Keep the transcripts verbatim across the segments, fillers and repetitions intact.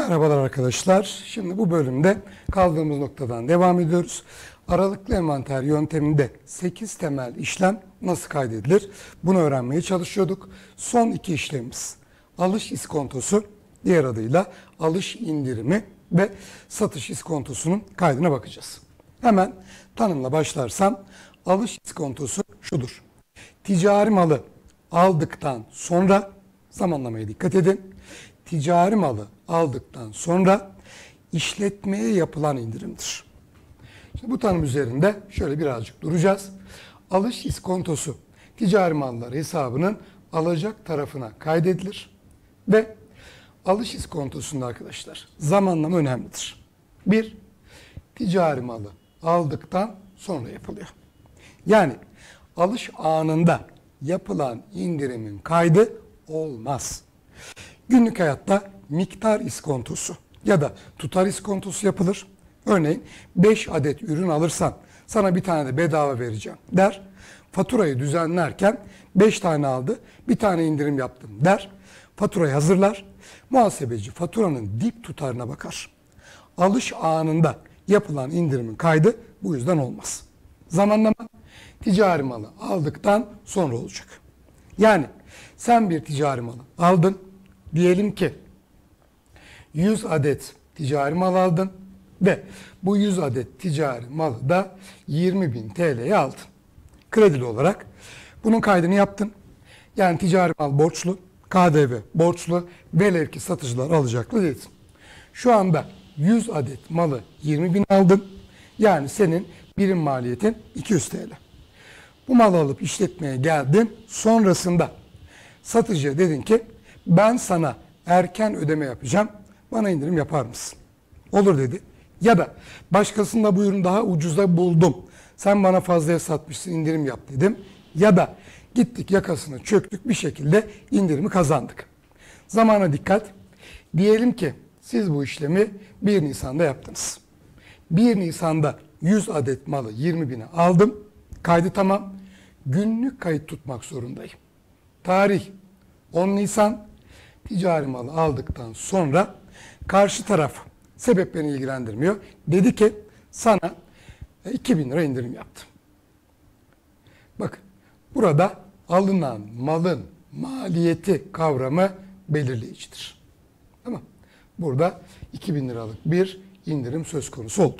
Merhabalar arkadaşlar. Şimdi bu bölümde kaldığımız noktadan devam ediyoruz. Aralıklı envanter yönteminde sekiz temel işlem nasıl kaydedilir? Bunu öğrenmeye çalışıyorduk. Son iki işlemimiz alış iskontosu, diğer adıyla alış indirimi ve satış iskontosunun kaydına bakacağız. Hemen tanımla başlarsam alış iskontosu şudur. Ticari malı aldıktan sonra, zamanlamaya dikkat edin. Ticari malı aldıktan sonra işletmeye yapılan indirimdir. Şimdi bu tanım üzerinde şöyle birazcık duracağız. Alış iskontosu ticari mallar hesabının alacak tarafına kaydedilir ve alış iskontosunda arkadaşlar zamanlama önemlidir. Bir, ticari malı aldıktan sonra yapılıyor. Yani alış anında yapılan indirimin kaydı olmaz. Günlük hayatta miktar iskontosu ya da tutar iskontosu yapılır. Örneğin beş adet ürün alırsan sana bir tane de bedava vereceğim der. Faturayı düzenlerken beş tane aldı, bir tane indirim yaptım der. Faturayı hazırlar. Muhasebeci faturanın dip tutarına bakar. Alış anında yapılan indirimin kaydı bu yüzden olmaz. Zamanlama ticari malı aldıktan sonra olacak. Yani sen bir ticari malı aldın. Diyelim ki yüz adet ticari mal aldın ve bu yüz adet ticari malı da yirmi bin T L'ye aldın. Kredili olarak bunun kaydını yaptın. Yani ticari mal borçlu, K D V borçlu, velev ki satıcılar alacaklı dedin. Şu anda yüz adet malı yirmi bin aldın. Yani senin birim maliyetin iki yüz T L. Bu malı alıp işletmeye geldin. Sonrasında satıcıya dedin ki ben sana erken ödeme yapacağım. Bana indirim yapar mısın? Olur dedi. Ya da başkasında bu ürünü daha ucuza buldum. Sen bana fazlaya satmışsın, indirim yap dedim. Ya da gittik yakasını çöktük, bir şekilde indirimi kazandık. Zamana dikkat. Diyelim ki siz bu işlemi bir Nisan'da yaptınız. bir Nisan'da yüz adet malı yirmi bine aldım. Kaydı tamam. Günlük kayıt tutmak zorundayım. Tarih on Nisan. Ticari malı aldıktan sonra karşı taraf, sebep beni ilgilendirmiyor, dedi ki sana iki bin lira indirim yaptım. Bakın burada alınan malın maliyeti kavramı belirleyicidir. Tamam. Burada iki bin liralık bir indirim söz konusu oldu.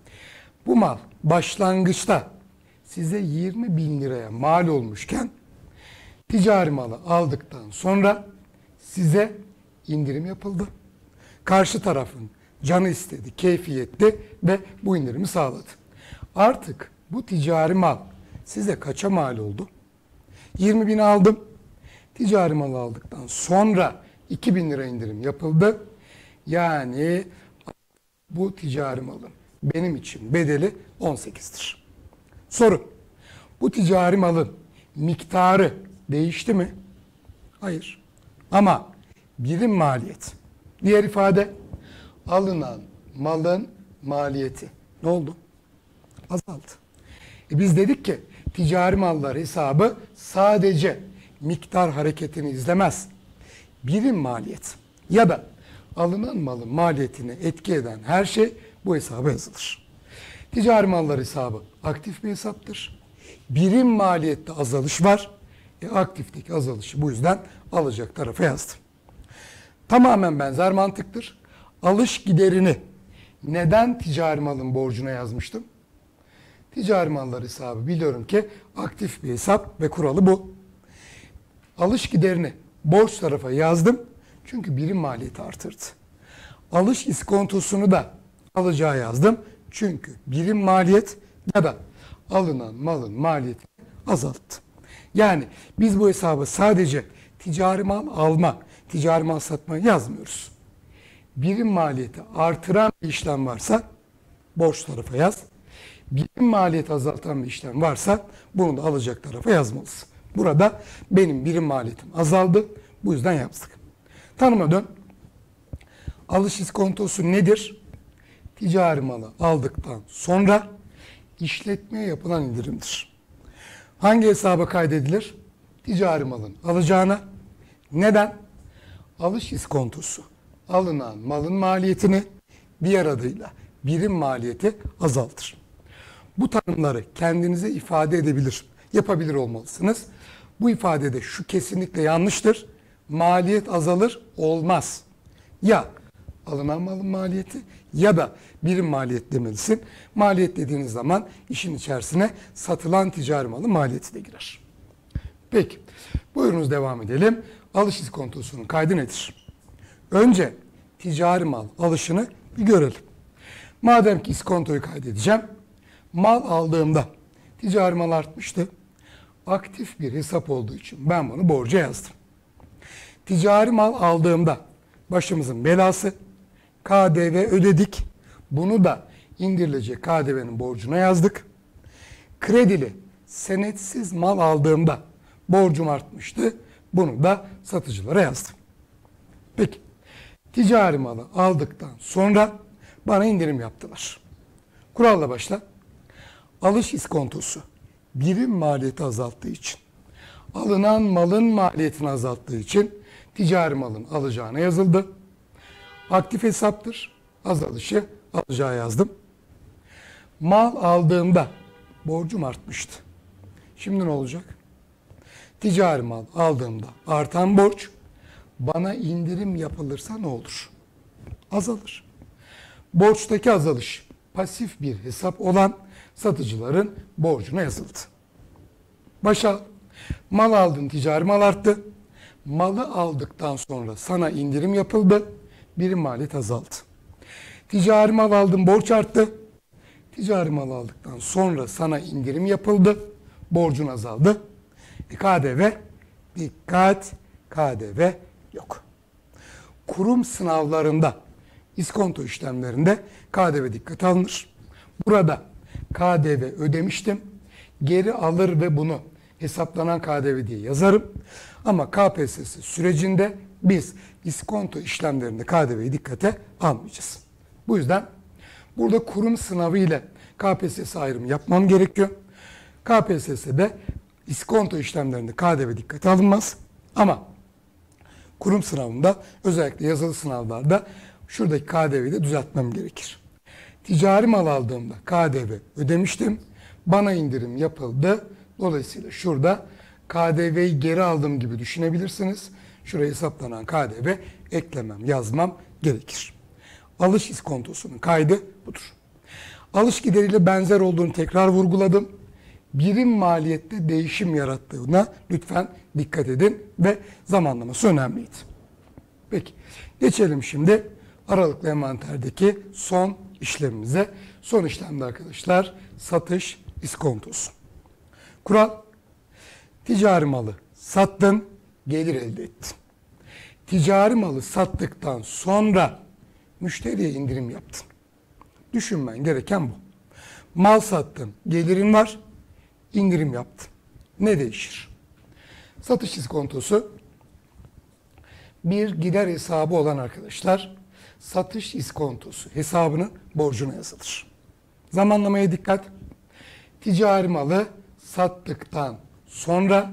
Bu mal başlangıçta size yirmi bin liraya mal olmuşken ticari malı aldıktan sonra size indirim yapıldı. Karşı tarafın canı istedi, keyfi yetti ve bu indirimi sağladı. Artık bu ticari mal size kaça mal oldu? yirmi bin aldım. Ticari mal aldıktan sonra iki bin lira indirim yapıldı. Yani bu ticari malın benim için bedeli on sekizdir. Soru: bu ticari malın miktarı değişti mi? Hayır. Ama birim maliyet. Diğer ifade alınan malın maliyeti. Ne oldu? Azaldı. E biz dedik ki ticari mallar hesabı sadece miktar hareketini izlemez. Birim maliyet ya da alınan malın maliyetini etki eden her şey bu hesaba yazılır. Ticari mallar hesabı aktif bir hesaptır. Birim maliyette azalış var. E, aktifteki azalışı bu yüzden alacak tarafa yazdım. Tamamen benzer mantıktır. Alış giderini neden ticari malın borcuna yazmıştım? Ticari mallar hesabı biliyorum ki aktif bir hesap ve kuralı bu. Alış giderini borç tarafa yazdım çünkü birim maliyeti artırdı. Alış iskontosunu da alacağı yazdım çünkü birim maliyet ya da alınan malın maliyetini azalttı. Yani biz bu hesabı sadece ticari mal alma, ticari mal satma yazmıyoruz. Birim maliyeti artıran bir işlem varsa borç tarafa yaz. Birim maliyeti azaltan bir işlem varsa bunu da alacak tarafa yazmalısın. Burada benim birim maliyetim azaldı. Bu yüzden yazdık. Tanıma dön. Alış iskontosu nedir? Ticari malı aldıktan sonra işletmeye yapılan indirimdir. Hangi hesaba kaydedilir? Ticari malın alacağına. Neden? Alış iskontosu alınan malın maliyetini, diğer adıyla birim maliyeti azaltır. Bu tanımları kendinize ifade edebilir, yapabilir olmalısınız. Bu ifadede şu kesinlikle yanlıştır. Maliyet azalır olmaz. Ya alınan malın maliyeti ya da birim maliyet demelisin. Maliyet dediğiniz zaman işin içerisine satılan ticari malın maliyeti de girer. Peki, buyurunuz devam edelim. Alış iskontosunun kaydı nedir? Önce ticari mal alışını bir görelim. Madem ki iskontoyu kaydedeceğim, mal aldığımda ticari mal artmıştı. Aktif bir hesap olduğu için ben bunu borca yazdım. Ticari mal aldığımda başımızın belası, K D V ödedik. Bunu da indirilecek K D V'nin borcuna yazdık. Kredili, senetsiz mal aldığımda borcum artmıştı. Bunu da satıcılara yazdım. Peki, ticari malı aldıktan sonra bana indirim yaptılar. Kuralla başla. Alış iskontosu birim maliyeti azalttığı için, alınan malın maliyetini azalttığı için ticari malın alacağına yazıldı. Aktif hesaptır. Azalışı alacağı yazdım. Mal aldığımda borcum artmıştı. Şimdi ne olacak? Ticari mal aldığımda artan borç bana indirim yapılırsa ne olur? Azalır. Borçtaki azalış pasif bir hesap olan satıcıların borcuna yazıldı. Başa mal aldın, ticari mal arttı. Malı aldıktan sonra sana indirim yapıldı. Birim maliyet azaldı. Ticari mal aldın, borç arttı. Ticari mal aldıktan sonra sana indirim yapıldı. Borcun azaldı. E, K D V, dikkat, K D V yok. Kurum sınavlarında, iskonto işlemlerinde K D V dikkate alınır. Burada K D V ödemiştim, geri alır ve bunu hesaplanan K D V diye yazarım. Ama K P S S sürecinde biz iskonto işlemlerinde K D V'yi dikkate almayacağız. Bu yüzden burada kurum sınavı ile K P S S ayrımı yapmam gerekiyor. K P S S'de iskonto işlemlerinde K D V dikkate alınmaz. Ama kurum sınavında, özellikle yazılı sınavlarda şuradaki K D V'yi de düzeltmem gerekir. Ticari mal aldığımda K D V ödemiştim. Bana indirim yapıldı. Dolayısıyla şurada K D V'yi geri aldığım gibi düşünebilirsiniz. Şuraya hesaplanan K D V eklemem, yazmam gerekir. Alış iskontosunun kaydı budur. Alış gideriyle benzer olduğunu tekrar vurguladım. Birim maliyette değişim yarattığına lütfen dikkat edin ve zamanlaması önemliydi. Peki, geçelim şimdi aralıklı envanterdeki son işlemimize. Son işlemde arkadaşlar satış iskontosu. Kural, ticari malı sattın, gelir elde ettin. Ticari malı sattıktan sonra müşteriye indirim yaptın. Düşünmen gereken bu. Mal sattın, gelirin var, indirim yaptın. Ne değişir? Satış iskontosu bir gider hesabı olan arkadaşlar, satış iskontosu hesabının borcuna yazılır. Zamanlamaya dikkat. Ticari malı sattıktan sonra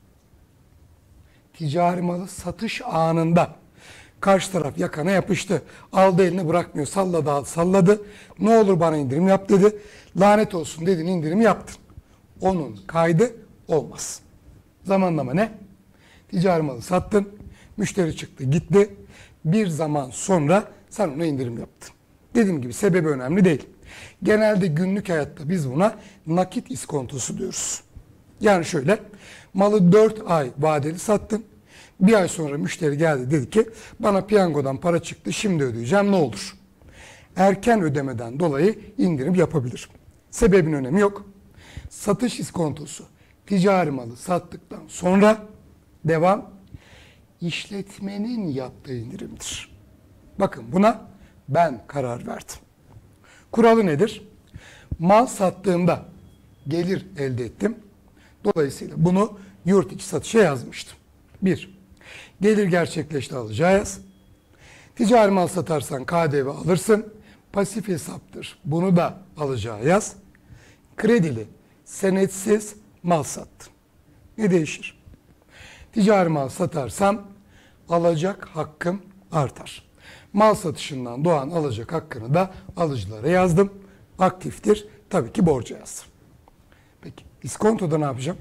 ticari malı satış anında karşı taraf yakana yapıştı. Aldı, elini bırakmıyor. Salladı, salladı. Ne olur bana indirim yap dedi. Lanet olsun dedin, indirim yaptın. Onun kaydı olmaz. Zamanlama ne? Ticari malı sattın. Müşteri çıktı, gitti. Bir zaman sonra sen ona indirim yaptın. Dediğim gibi sebebi önemli değil. Genelde günlük hayatta biz buna nakit iskontosu diyoruz. Yani şöyle, malı dört ay vadeli sattın. Bir ay sonra müşteri geldi, dedi ki bana piyangodan para çıktı, şimdi ödeyeceğim, ne olur? Erken ödemeden dolayı indirim yapabilir. Sebebin önemi yok. Satış iskontosu ticari malı sattıktan sonra devam işletmenin yaptığı indirimdir. Bakın, buna ben karar verdim. Kuralı nedir? Mal sattığımda gelir elde ettim. Dolayısıyla bunu yurt içi satışa yazmıştım. Bir, gelir gerçekleşti, alacağı yaz. Ticari mal satarsan K D V alırsın. Pasif hesaptır. Bunu da alacağı yaz. Kredili, senetsiz mal sattım. Ne değişir? Ticari mal satarsam alacak hakkım artar. Mal satışından doğan alacak hakkını da alıcılara yazdım. Aktiftir. Tabii ki borca yazdım. Peki iskontoda ne yapacağım?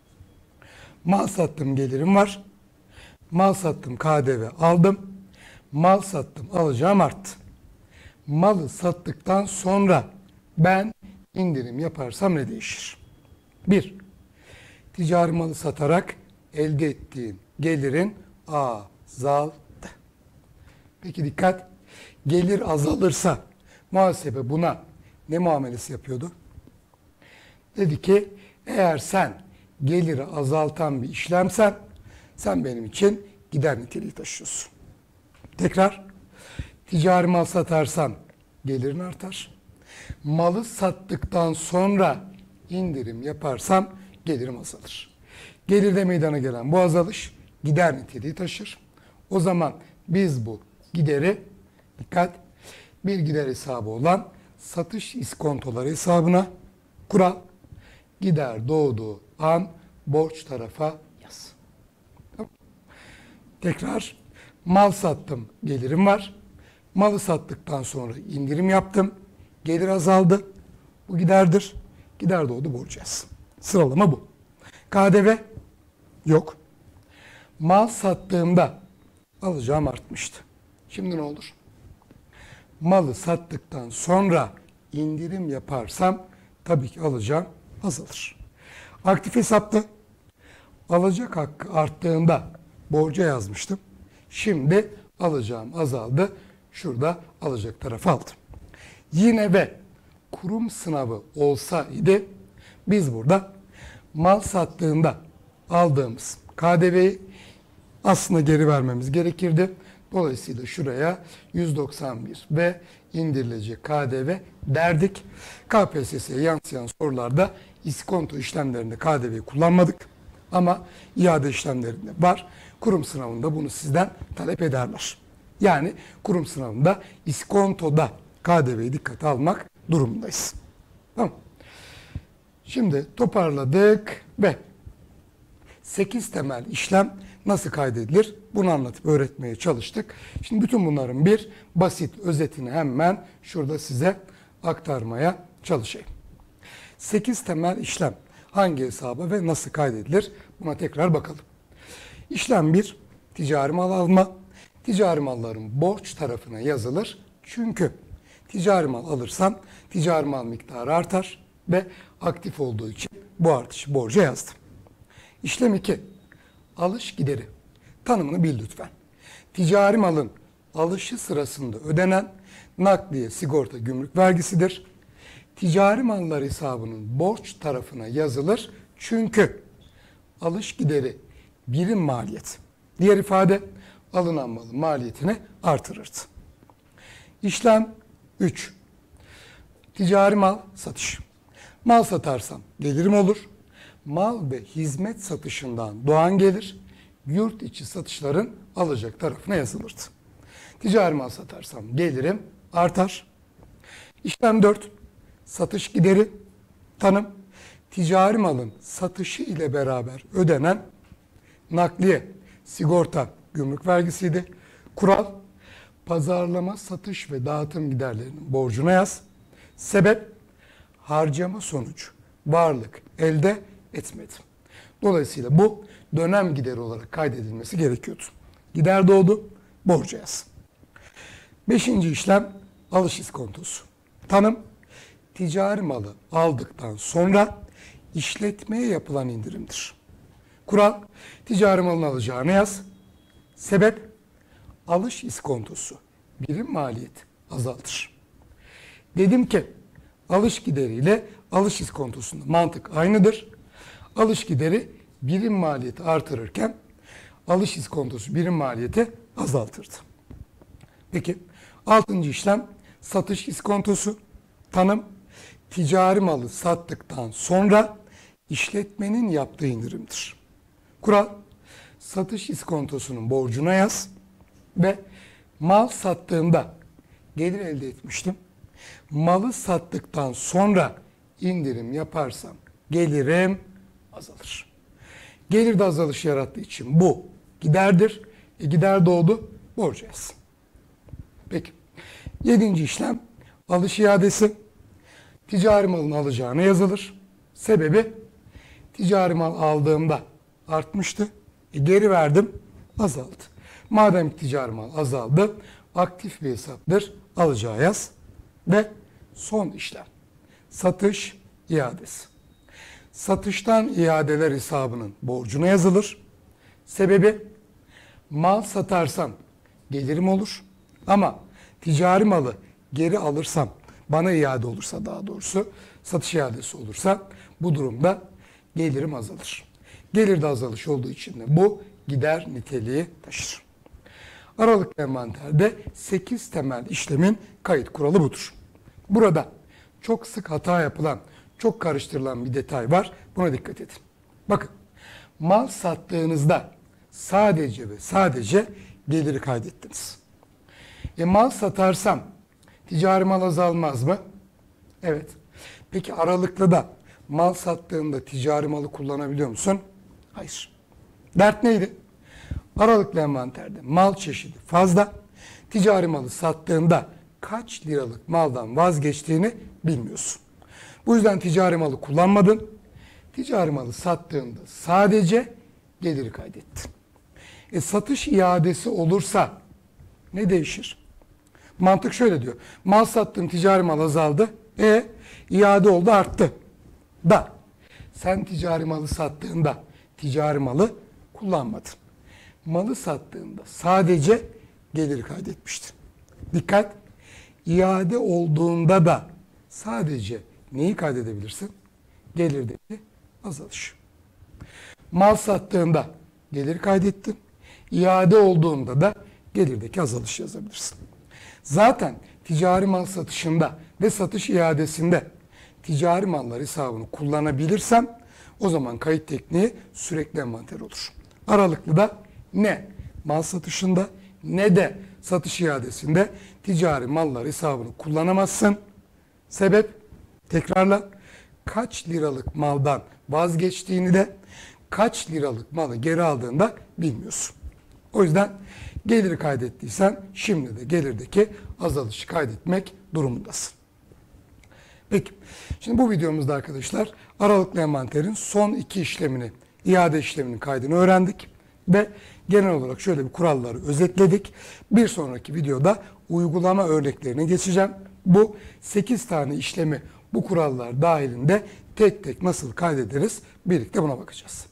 Mal sattım gelirim var. Mal sattım K D V aldım. Mal sattım alacağım arttı. Malı sattıktan sonra ben indirim yaparsam ne değişir? Bir, ticari malı satarak elde ettiğin gelirin azaldı. Peki dikkat, gelir azalırsa muhasebe buna ne muamelesi yapıyordu? Dedi ki eğer sen geliri azaltan bir işlemsen sen benim için gider niteliği taşıyorsun. Tekrar, ticari mal satarsan gelirin artar. Malı sattıktan sonra indirim yaparsam gelirim azalır. Gelirde meydana gelen bu azalış gider niteliği taşır. O zaman biz bu gideri, dikkat, bir gider hesabı olan satış iskontoları hesabına, kural, gider doğduğu an borç tarafa yaz. Tamam. Tekrar, mal sattım gelirim var. Malı sattıktan sonra indirim yaptım. Gelir azaldı. Bu giderdir. Gider doğdu borç yaz. Sıralama bu. K D V yok. Mal sattığımda alacağım artmıştı. Şimdi ne olur? Malı sattıktan sonra indirim yaparsam tabii ki alacağım azalır. Aktif hesapta alacak hakkı arttığında borca yazmıştım. Şimdi alacağım azaldı. Şurada alacak tarafı aldım. Yine ve kurum sınavı olsaydı biz burada mal sattığında aldığımız K D V'yi aslında geri vermemiz gerekirdi. Dolayısıyla şuraya yüz doksan bir ve indirilecek K D V derdik. K P S S'ye yansıyan sorularda iskonto işlemlerinde K D V'yi kullanmadık. Ama iade işlemlerinde var. Kurum sınavında bunu sizden talep ederler. Yani kurum sınavında iskontoda K D V'yi dikkate almak durumundayız. Tamam. Şimdi toparladık ve sekiz temel işlem nasıl kaydedilir? Bunu anlatıp öğretmeye çalıştık. Şimdi bütün bunların bir basit özetini hemen şurada size aktarmaya çalışayım. sekiz temel işlem hangi hesaba ve nasıl kaydedilir? Buna tekrar bakalım. İşlem bir, ticari mal alma. Ticari malların borç tarafına yazılır. Çünkü ticari mal alırsam ticari mal miktarı artar ve aktif olduğu için bu artışı borca yazdım. İşlem iki, alış gideri. Tanımını bil lütfen. Ticari malın alışı sırasında ödenen nakliye, sigorta, gümrük vergisidir. Ticari mallar hesabının borç tarafına yazılır. Çünkü alış gideri birim maliyet. Diğer ifade alınan malın maliyetini artırırdı. İşlem üç. Ticari mal satış. Mal satarsam gelirim olur. Mal ve hizmet satışından doğan gelir yurt içi satışların alacak tarafına yazılırdı. Ticari mal satarsam gelirim artar. İşlem dört. Satış gideri. Tanım, ticari malın satışı ile beraber ödenen nakliye, sigorta, gümrük vergisiydi. Kural, pazarlama, satış ve dağıtım giderlerinin borcuna yaz. Sebep, harcama sonucu varlık elde etmedim. Dolayısıyla bu dönem gideri olarak kaydedilmesi gerekiyordu. Gider doğdu, borca yaz. Beşinci işlem alış iskontosu. Tanım, ticari malı aldıktan sonra işletmeye yapılan indirimdir. Kural, ticari malın alacağını yaz. Sebep, alış iskontosu birim maliyet azaltır. Dedim ki alış gideriyle alış iskontosunda mantık aynıdır. Alış gideri birim maliyeti artırırken alış iskontosu birim maliyeti azaltırdı. Peki altıncı işlem satış iskontosu. Tanım, ticari malı sattıktan sonra işletmenin yaptığı indirimdir. Kural, satış iskontosunun borcuna yaz ve mal sattığımda gelir elde etmiştim. Malı sattıktan sonra indirim yaparsam gelirim azalır. Gelirde azalış yarattığı için bu giderdir. E gider doğdu, borca yaz. Peki. Yedinci işlem alış iadesi. Ticari malın alacağına yazılır. Sebebi ticari mal aldığımda artmıştı. E, geri verdim, azaldı. Madem ticari mal azaldı, aktif bir hesaptır, alacağı yaz. Ve son işlem satış iadesi. Satıştan iadeler hesabının borcuna yazılır. Sebebi mal satarsam gelirim olur ama ticari malı geri alırsam, bana iade olursa, daha doğrusu satış iadesi olursa, bu durumda gelirim azalır. Gelirde azalış olduğu için de bu gider niteliği taşır. Aralıklı envanterde sekiz temel işlemin kayıt kuralı budur. Burada çok sık hata yapılan, çok karıştırılan bir detay var. Buna dikkat edin. Bakın, mal sattığınızda sadece ve sadece geliri kaydettiniz. E mal satarsam ticari mal azalmaz mı? Evet. Peki aralıklı da mal sattığında ticari malı kullanabiliyor musun? Hayır. Dert neydi? Aralıklı envanterde mal çeşidi fazla. Ticari malı sattığında kaç liralık maldan vazgeçtiğini bilmiyorsun. Bu yüzden ticari malı kullanmadın. Ticari malı sattığında sadece geliri kaydettin. E satış iadesi olursa ne değişir? Mantık şöyle diyor. Mal sattım, ticari mal azaldı. E iade oldu, arttı. Da sen ticari malı sattığında ticari malı kullanmadın. Malı sattığında sadece geliri kaydetmiştin. Dikkat! İade olduğunda da sadece neyi kaydedebilirsin? Gelirdeki azalış. Mal sattığında gelir kaydettin. İade olduğunda da gelirdeki azalış yazabilirsin. Zaten ticari mal satışında ve satış iadesinde ticari mallar hesabını kullanabilirsem o zaman kayıt tekniği sürekli envanter olur. Aralıklı da ne mal satışında ne de satış iadesinde ticari mallar hesabını kullanamazsın. Sebep, tekrarla, kaç liralık maldan vazgeçtiğini de kaç liralık malı geri aldığında bilmiyorsun. O yüzden geliri kaydettiysen şimdi de gelirdeki azalışı kaydetmek durumundasın. Peki, şimdi bu videomuzda arkadaşlar aralıklı envanterin son iki işlemini, iade işleminin kaydını öğrendik ve genel olarak şöyle bir kuralları özetledik. Bir sonraki videoda uygulama örneklerine geçeceğim. Bu sekiz tane işlemi bu kurallar dahilinde tek tek nasıl kaydederiz, birlikte buna bakacağız.